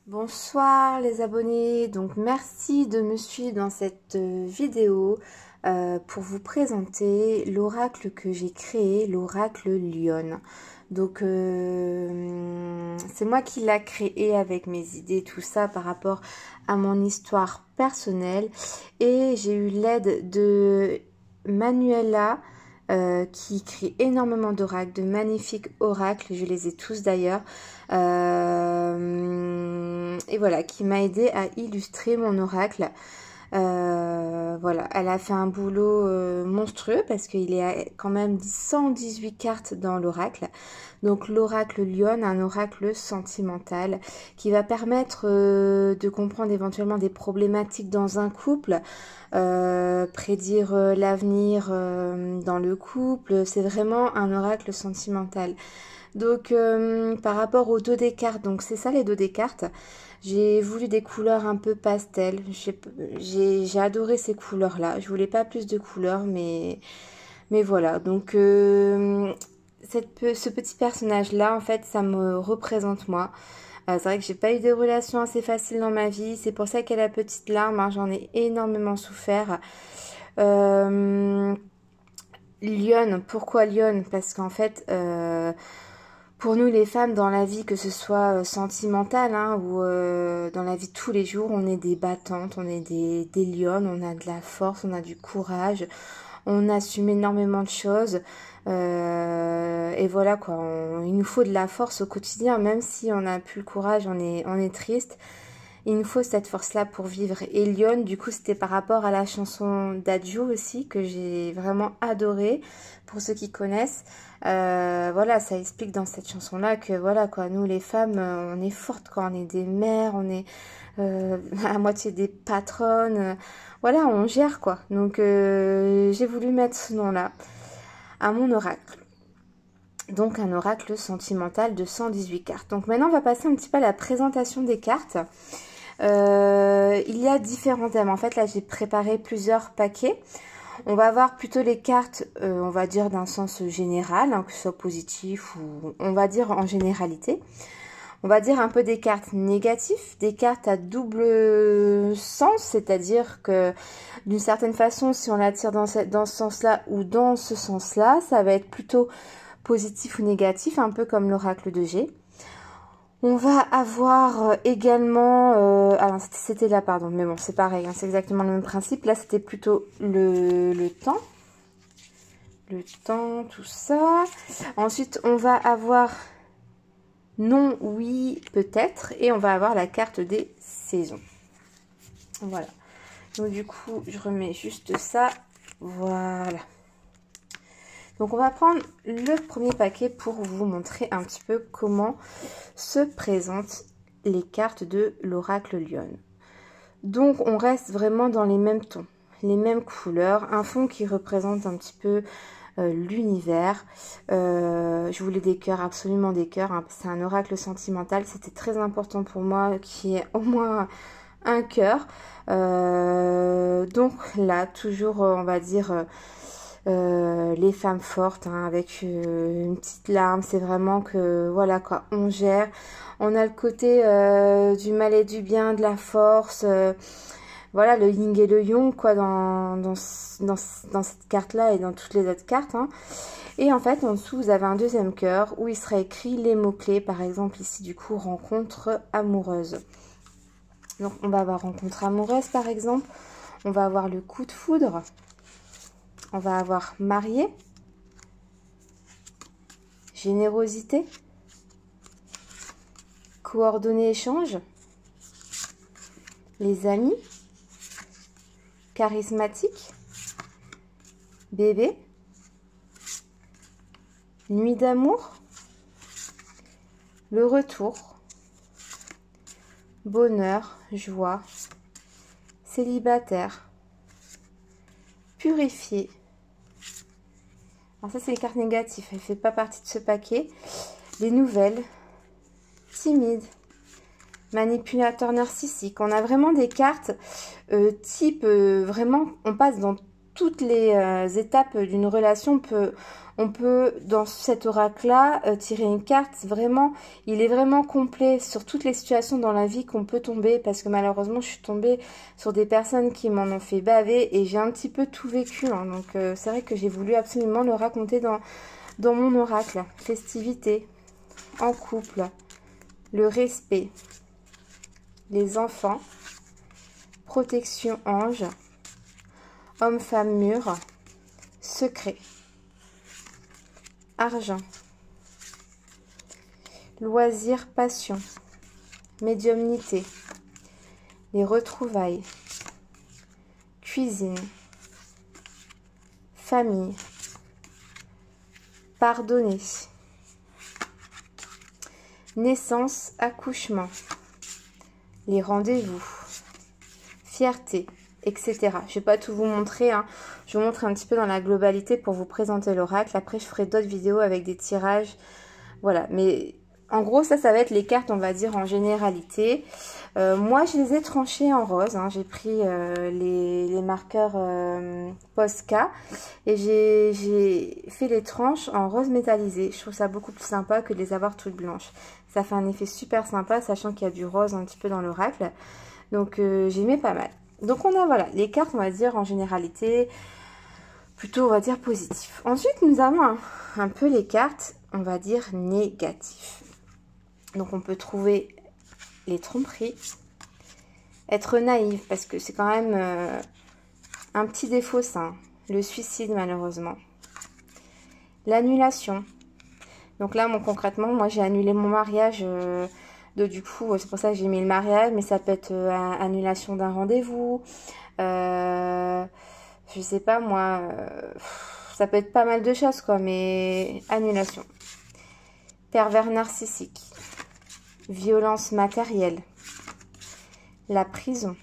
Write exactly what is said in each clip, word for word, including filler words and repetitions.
Bonsoir les abonnés, donc merci de me suivre dans cette euh, vidéo euh, pour vous présenter l'oracle que j'ai créé, l'oracle Lionne. Donc euh, c'est moi qui l'a créé avec mes idées, tout ça par rapport à mon histoire personnelle, et j'ai eu l'aide de Manuela euh, qui écrit énormément d'oracles, de magnifiques oracles, je les ai tous d'ailleurs. Euh, et voilà, qui m'a aidé à illustrer mon oracle. Euh, voilà, elle a fait un boulot euh, monstrueux parce qu'il y a quand même cent dix-huit cartes dans l'oracle. Donc l'oracle Lionne, un oracle sentimental qui va permettre euh, de comprendre éventuellement des problématiques dans un couple, euh, prédire euh, l'avenir euh, dans le couple. C'est vraiment un oracle sentimental. Donc euh, par rapport au dos des cartes, donc c'est ça les dos des cartes, j'ai voulu des couleurs un peu pastel. J'ai adoré ces couleurs là, je voulais pas plus de couleurs, mais, mais voilà. Donc euh, cette, ce petit personnage là, en fait, ça me représente moi. Euh, c'est vrai que j'ai pas eu des relations assez faciles dans ma vie, c'est pour ça qu'elle a petite larme, hein, j'en ai énormément souffert. euh, Lionne, pourquoi Lionne? Parce qu'en fait... Euh, Pour nous les femmes, dans la vie, que ce soit euh, sentimentale hein, ou euh, dans la vie de tous les jours, on est des battantes, on est des, des lionnes, on a de la force, on a du courage, on assume énormément de choses. Euh, et voilà quoi, on, il nous faut de la force au quotidien, même si on n'a plus le courage, on est, on est triste. Il nous faut cette force-là pour vivre. Et Lionne, du coup, c'était par rapport à la chanson d'Adjo aussi, que j'ai vraiment adorée, pour ceux qui connaissent. Euh, voilà, ça explique dans cette chanson-là que, voilà, quoi, nous, les femmes, on est fortes, quoi. On est des mères, on est euh, à moitié des patronnes. Euh, voilà, on gère, quoi. Donc, euh, j'ai voulu mettre ce nom-là à mon oracle. Donc, un oracle sentimental de cent dix-huit cartes. Donc, maintenant, on va passer un petit peu à la présentation des cartes. Euh, il y a différents thèmes. En fait, là, j'ai préparé plusieurs paquets. On va voir plutôt les cartes, euh, on va dire d'un sens général, hein, que ce soit positif ou on va dire en généralité. On va dire un peu des cartes négatives, des cartes à double sens, c'est-à-dire que d'une certaine façon, si on la tire dans ce, dans ce sens-là ou dans ce sens-là, ça va être plutôt positif ou négatif, un peu comme l'oracle de G. On va avoir également, euh, alors c'était là pardon, mais bon c'est pareil, hein, c'est exactement le même principe. Là c'était plutôt le, le temps, le temps, tout ça. Ensuite on va avoir non, oui, peut-être, et on va avoir la carte des saisons. Voilà. Donc du coup je remets juste ça, voilà. Donc on va prendre le premier paquet pour vous montrer un petit peu comment se présentent les cartes de l'oracle Lionne. Donc on reste vraiment dans les mêmes tons, les mêmes couleurs, un fond qui représente un petit peu euh, l'univers. Euh, je voulais des cœurs, absolument des cœurs, hein, c'est un oracle sentimental, c'était très important pour moi qu'il y ait au moins un cœur. Euh, donc là, toujours on va dire... Euh, Euh, les femmes fortes hein, avec euh, une petite larme, c'est vraiment que voilà quoi, on gère, on a le côté euh, du mal et du bien, de la force, euh, voilà le yin et le yang quoi dans, dans, dans, dans cette carte là et dans toutes les autres cartes hein. Et en fait en dessous vous avez un deuxième cœur où il sera écrit les mots clés, par exemple ici du coup rencontre amoureuse. Donc on va avoir rencontre amoureuse par exemple, on va avoir le coup de foudre. On va avoir marié, générosité, coordonnées échange, les amis, charismatique, bébé, nuit d'amour, le retour, bonheur, joie, célibataire, purifié. Alors ça c'est les cartes négatives, elle ne fait pas partie de ce paquet. Les nouvelles, timide, manipulateur narcissique. On a vraiment des cartes euh, type, euh, vraiment, on passe dans toutes les euh, étapes d'une relation. On peut, on peut dans cet oracle-là, euh, tirer une carte. Vraiment, il est vraiment complet sur toutes les situations dans la vie qu'on peut tomber. Parce que malheureusement, je suis tombée sur des personnes qui m'en ont fait baver. Et j'ai un petit peu tout vécu. Hein. Donc, euh, c'est vrai que j'ai voulu absolument le raconter dans, dans mon oracle. Festivité, en couple, le respect, les enfants, protection ange, homme, femme, mûr, secret, argent, loisir, passion, médiumnité, les retrouvailles, cuisine, famille, pardonner, naissance, accouchement, les rendez-vous, fierté, et cetera. Je ne vais pas tout vous montrer, hein. Je vous montre un petit peu dans la globalité pour vous présenter l'oracle. Après, je ferai d'autres vidéos avec des tirages. Voilà, mais en gros, ça, ça va être les cartes, on va dire, en généralité. Euh, moi, je les ai tranchées en rose. Hein. J'ai pris euh, les, les marqueurs euh, Posca et j'ai fait les tranches en rose métallisé. Je trouve ça beaucoup plus sympa que de les avoir toutes blanches. Ça fait un effet super sympa, sachant qu'il y a du rose un petit peu dans l'oracle. Donc, euh, j'aimais pas mal. Donc, on a, voilà, les cartes, on va dire, en généralité, plutôt, on va dire, positif. Ensuite, nous avons un, un peu les cartes, on va dire, négatives. Donc, on peut trouver les tromperies, être naïf, parce que c'est quand même euh, un petit défaut, ça. Hein. Le suicide, malheureusement. L'annulation. Donc là, bon, concrètement, moi, j'ai annulé mon mariage... Euh, Donc, du coup, c'est pour ça que j'ai mis le mariage, mais ça peut être euh, annulation d'un rendez-vous. Euh, je sais pas, moi, euh, ça peut être pas mal de choses, quoi, mais annulation. Pervers narcissique. Violence matérielle. La prison.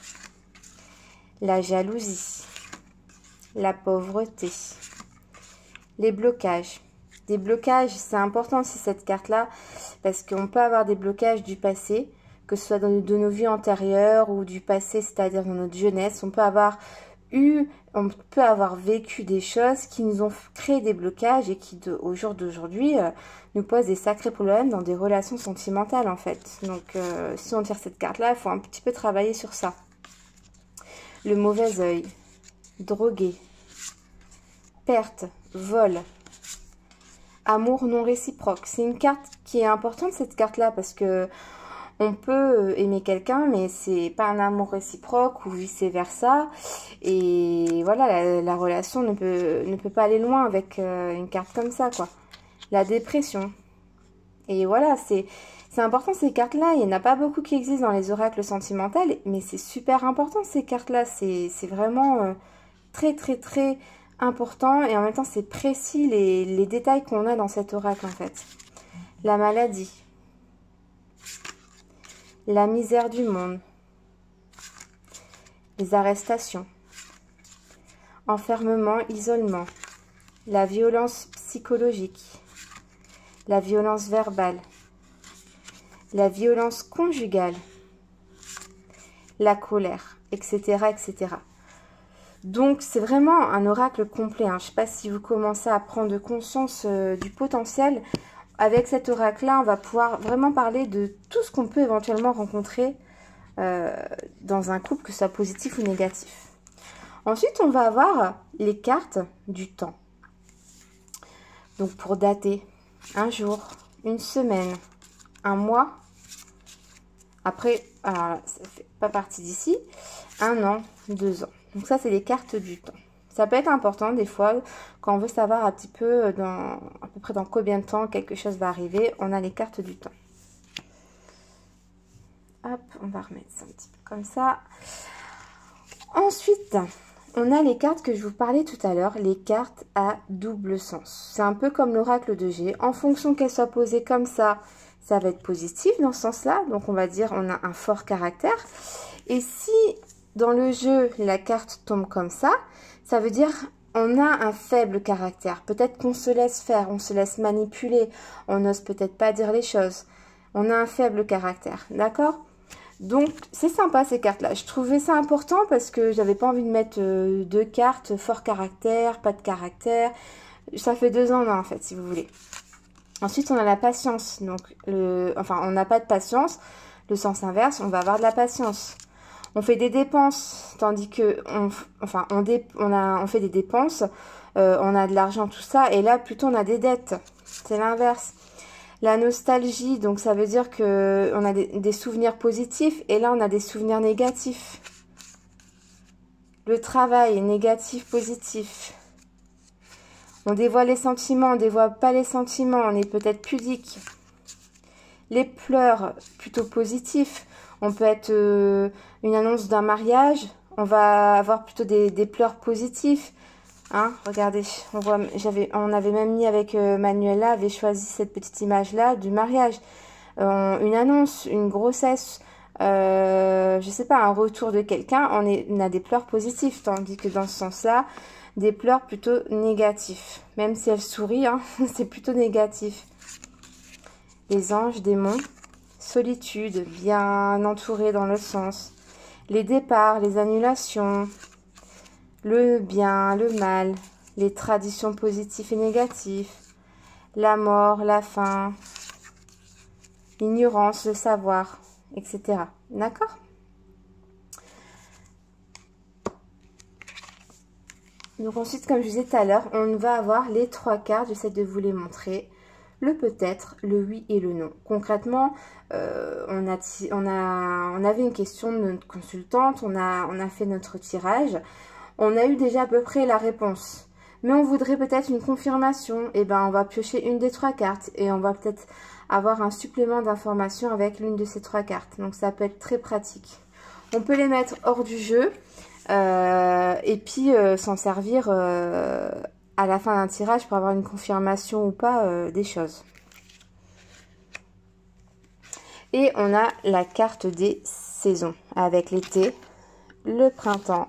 La jalousie. La pauvreté. Les blocages. Des blocages, c'est important aussi cette carte-là, parce qu'on peut avoir des blocages du passé, que ce soit dans, de nos vies antérieures ou du passé, c'est-à-dire dans notre jeunesse. On peut avoir eu, on peut avoir vécu des choses qui nous ont créé des blocages et qui, de, au jour d'aujourd'hui, euh, nous posent des sacrés problèmes dans des relations sentimentales, en fait. Donc, euh, si on tire cette carte-là, il faut un petit peu travailler sur ça. Le mauvais œil, drogué, perte, vol. Amour non réciproque. C'est une carte qui est importante, cette carte-là, parce que on peut aimer quelqu'un, mais c'est pas un amour réciproque ou vice-versa. Et voilà, la, la relation ne peut, ne peut pas aller loin avec euh, une carte comme ça, quoi. La dépression. Et voilà, c'est c'est important ces cartes-là. Il n'y en a pas beaucoup qui existent dans les oracles sentimentaux, mais c'est super important ces cartes-là. C'est vraiment euh, très, très, très... important et en même temps c'est précis les, les détails qu'on a dans cet oracle en fait. La maladie, la misère du monde, les arrestations, enfermement, isolement, la violence psychologique, la violence verbale, la violence conjugale, la colère, et cetera, et cetera. Donc, c'est vraiment un oracle complet. Hein. Je ne sais pas si vous commencez à prendre conscience euh, du potentiel. Avec cet oracle-là, on va pouvoir vraiment parler de tout ce qu'on peut éventuellement rencontrer euh, dans un couple, que ce soit positif ou négatif. Ensuite, on va avoir les cartes du temps. Donc, pour dater un jour, une semaine, un mois. Après, alors, ça ne fait pas partie d'ici. Un an, deux ans. Donc ça, c'est les cartes du temps. Ça peut être important des fois, quand on veut savoir un petit peu, dans, à peu près dans combien de temps quelque chose va arriver, on a les cartes du temps. Hop, on va remettre ça un petit peu comme ça. Ensuite, on a les cartes que je vous parlais tout à l'heure, les cartes à double sens. C'est un peu comme l'oracle de G. En fonction qu'elles soient posées comme ça, ça va être positif dans ce sens-là. Donc, on va dire on a un fort caractère. Et si... dans le jeu, la carte tombe comme ça, ça veut dire on a un faible caractère. Peut-être qu'on se laisse faire, on se laisse manipuler, on n'ose peut-être pas dire les choses. On a un faible caractère, d'accord? Donc, c'est sympa ces cartes-là. Je trouvais ça important parce que j'avais pas envie de mettre euh, deux cartes, fort caractère, pas de caractère. Ça fait deux ans, en fait, si vous voulez. Ensuite, on a la patience. Donc, le, enfin, on n'a pas de patience. Le sens inverse, on va avoir de la patience. On fait des dépenses, tandis que, on, enfin, on, dé, on, a, on fait des dépenses, euh, on a de l'argent, tout ça. Et là, plutôt, on a des dettes. C'est l'inverse. La nostalgie, donc ça veut dire que on a des, des souvenirs positifs et là on a des souvenirs négatifs. Le travail, négatif, positif. On dévoile les sentiments, on dévoile pas les sentiments, on est peut-être pudique. Les pleurs, plutôt positifs. On peut être euh, une annonce d'un mariage, on va avoir plutôt des, des pleurs positifs. Hein, regardez, on voit, j'avais, on avait même mis avec euh, Manuela, avait choisi cette petite image-là du mariage. Euh, une annonce, une grossesse, euh, je sais pas, un retour de quelqu'un, on, est, on a des pleurs positifs, tandis que dans ce sens-là, des pleurs plutôt négatifs. Même si elle sourit, hein, c'est plutôt négatif. Les anges, démons, solitude, bien entouré dans le sens. Les départs, les annulations. Le bien, le mal, les traditions positives et négatives, la mort, la faim, l'ignorance, le savoir, et cetera. D'accord? Donc ensuite, comme je disais tout à l'heure, on va avoir les trois cartes. J'essaie de vous les montrer. Le peut-être, le oui et le non. Concrètement, euh, on, a, on, a, on avait une question de notre consultante, on a, on a fait notre tirage. On a eu déjà à peu près la réponse. Mais on voudrait peut-être une confirmation. Et ben on va piocher une des trois cartes. Et on va peut-être avoir un supplément d'informations avec l'une de ces trois cartes. Donc ça peut être très pratique. On peut les mettre hors du jeu. Euh, et puis euh, s'en servir euh, à la fin d'un tirage pour avoir une confirmation ou pas euh, des choses. Et on a la carte des saisons. Avec l'été, le printemps,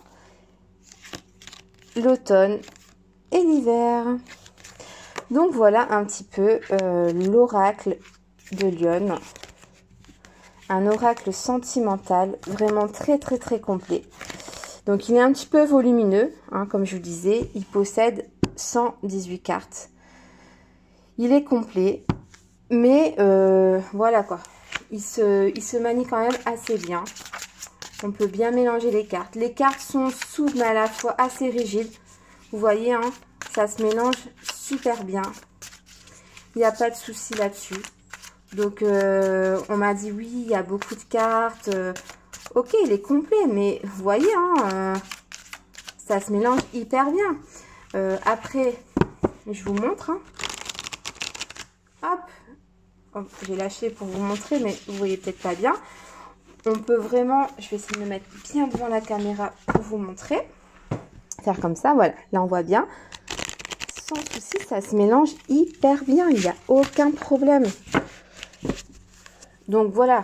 l'automne et l'hiver. Donc voilà un petit peu euh, l'oracle de Lyon. Un oracle sentimental, vraiment très très très complet. Donc il est un petit peu volumineux, hein, comme je vous disais. Il possède cent dix-huit cartes. Il est complet, mais euh, voilà quoi. Il se, il se manie quand même assez bien. On peut bien mélanger les cartes. Les cartes sont souples mais à la fois assez rigides. Vous voyez, hein, ça se mélange super bien. Il n'y a pas de souci là-dessus. Donc, euh, on m'a dit oui, il y a beaucoup de cartes. Euh, ok, il est complet, mais vous voyez, hein, euh, ça se mélange hyper bien. Euh, après, je vous montre. Hein. Hop. Oh, j'ai lâché pour vous montrer, mais vous voyez peut-être pas bien. On peut vraiment, je vais essayer de me mettre bien devant la caméra pour vous montrer. Faire comme ça, voilà, là on voit bien. Sans souci, ça se mélange hyper bien, il n'y a aucun problème. Donc voilà,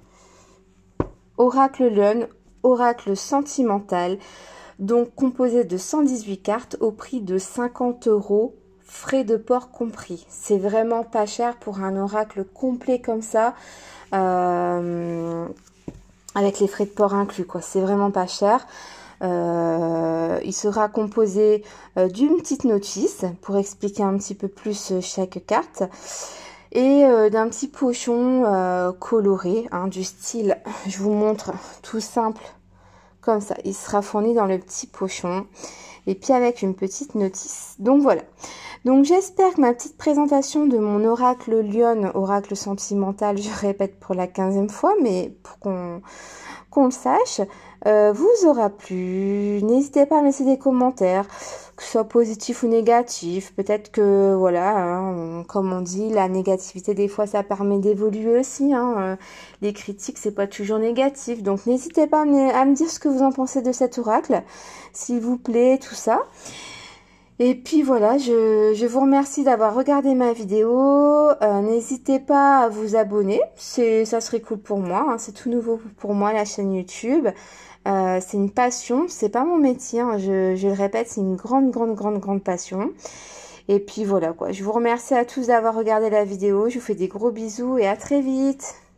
Oracle Lyon, Oracle sentimental, donc composé de cent dix-huit cartes au prix de cinquante euros, frais de port compris. C'est vraiment pas cher pour un oracle complet comme ça. Euh... Avec les frais de port inclus, quoi. C'est vraiment pas cher. Euh, il sera composé euh, d'une petite notice pour expliquer un petit peu plus euh, chaque carte. Et euh, d'un petit pochon euh, coloré, hein, du style, je vous montre, tout simple, comme ça. Il sera fourni dans le petit pochon. Et puis avec une petite notice. Donc voilà. Donc j'espère que ma petite présentation de mon oracle Lyon, oracle sentimental, je répète pour la quinzième fois, mais pour qu'on qu'on le sache, euh, vous aura plu. N'hésitez pas à me laisser des commentaires, que ce soit positif ou négatif. Peut-être que, voilà, hein, comme on dit, la négativité, des fois, ça permet d'évoluer aussi. Hein. Euh, les critiques, c'est pas toujours négatif. Donc, n'hésitez pas à me, à me dire ce que vous en pensez de cet oracle, s'il vous plaît, tout ça. Et puis voilà, je, je vous remercie d'avoir regardé ma vidéo. Euh, n'hésitez pas à vous abonner, c'est ça serait cool pour moi. Hein. C'est tout nouveau pour moi la chaîne YouTube. Euh, c'est une passion, c'est pas mon métier. Hein. Je, je le répète, c'est une grande, grande, grande, grande passion. Et puis voilà quoi. Je vous remercie à tous d'avoir regardé la vidéo. Je vous fais des gros bisous et à très vite.